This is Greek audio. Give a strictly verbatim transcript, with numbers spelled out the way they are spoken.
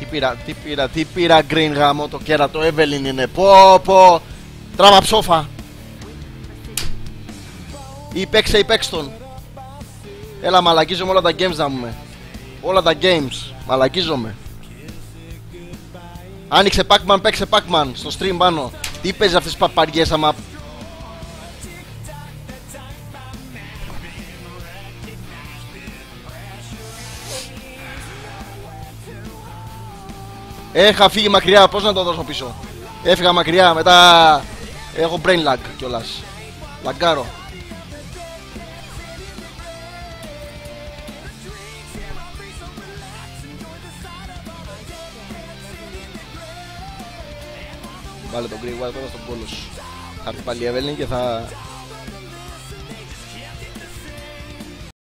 πήρα, τι πήρα, τι πήρα green γάμο το κέρατο, Evelyn είναι. Πω πω. Τράβα ψόφα. Ή παίξε ή παίξ' τον. Έλα μαλακίζομαι όλα τα games να μου. Όλα τα games. Μαλακίζομαι. Άνοιξε Pac-Man, παίξε Pac-Man στο stream πάνω. Τι παίζει αυτές τις παπαριές άμα... Έχα φύγει μακριά, πώς να το δώσω πίσω. Έφυγα μακριά, μετά έχω brain lag κιόλας. Λαγκάρω. Βάλε τον Grey White τώρα στον κόλο σου. Θα πει πάλι η Evelyn και θα...